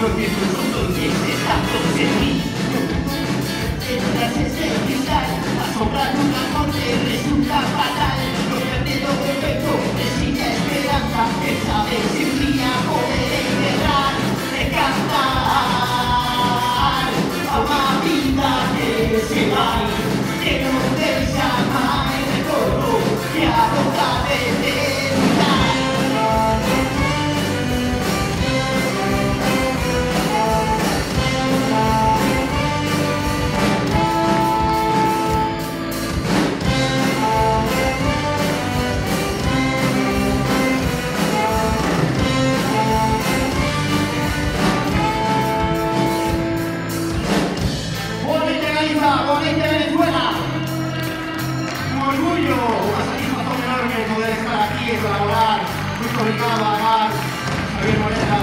Los vientos son conscientes, tantos de mí. Detrás ese cristal, asombrar una corte resulta fatal. No pierde todo efecto, resigna esperanza, que sabe si un día poder enterrar, decantar a una vida que se va, que no debe llamar el recuerdo que agota de eternidad. ¡Bonita Venezuela! Un orgullo, una satisfacción enorme poder estar aquí y colaborar. Muy complicado, Amar, Javier Morena.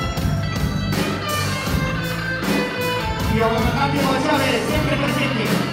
Y a Guadalajara, Chávez, siempre presente.